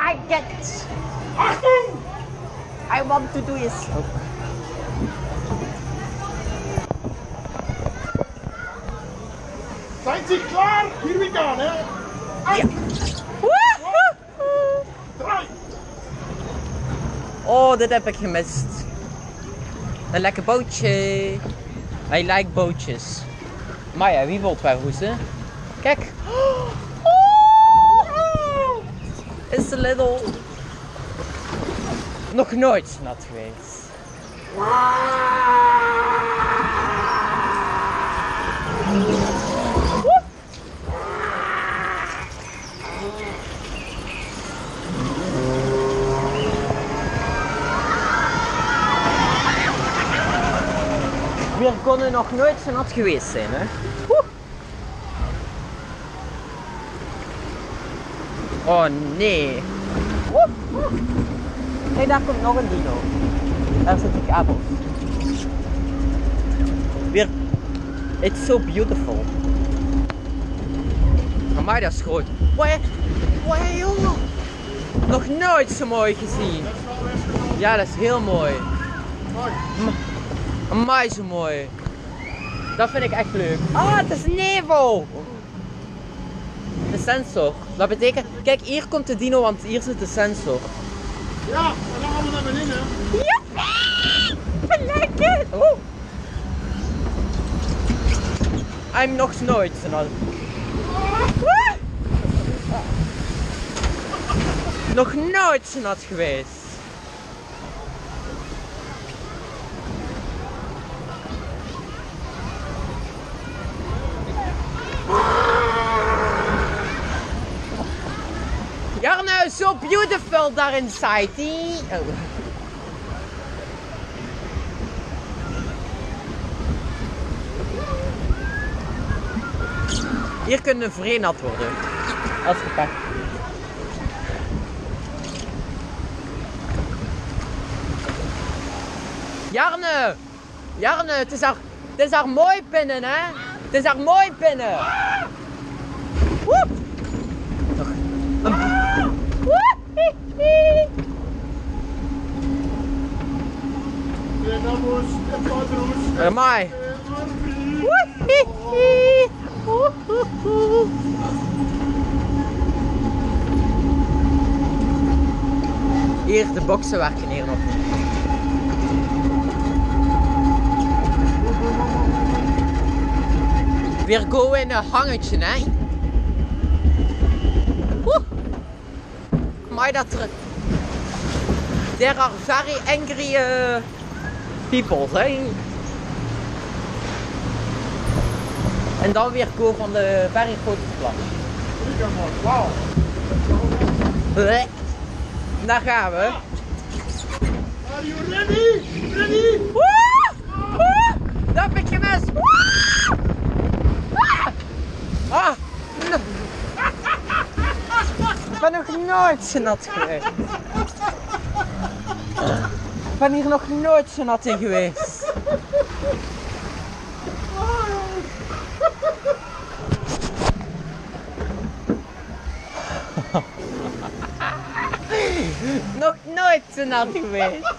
like it. Achtung! I want to do it. Zijn ze klaar? Hier we gaan, hè? Ja. Draai! Oh, dit heb ik gemist. Een lekker bootje. Hij lijkt bootjes. Maar ja, wie wil wel hoesten? Kijk. Oh, it's a little. Nog nooit nat geweest. We konden nog nooit zo nat geweest zijn, hè? Woe. Oh nee. Woe, woe. Kijk, daar komt nog een dino. Daar zitten kabels. Weer. It's so beautiful. Maar dat is groot. Wee, jongen. Nog nooit zo mooi gezien. Ja, dat is heel mooi. Amai, zo mooi. Dat vind ik echt leuk. Ah, het is nevel. De sensor. Dat betekent... Kijk, hier komt de dino, want hier zit de sensor. Ja, en dan gaan we naar beneden. Joepie! Lekker! Oh. I'm nog nooit zo nat. Nog nooit zo nat geweest. Jarno, so beautiful there inside. Oh. Hier kunnen vreenat worden. Als gepakt. Jarne, het is daar mooi binnen, hè? Het is daar mooi binnen. Woep. Nog. Amai. Hier, de boksen werken hier nog niet. Weer go in een hangetje, hè? Maar dat er... There are very angry people, hè? En dan weer go van de very grote plas. Wauw. Daar gaan we. Are you ready? Ready? Dat heb ik gemist. Ah. Ik ben nog nooit zo nat geweest. Ik ben hier nog nooit zo nat in geweest. Nog nooit zo nat geweest.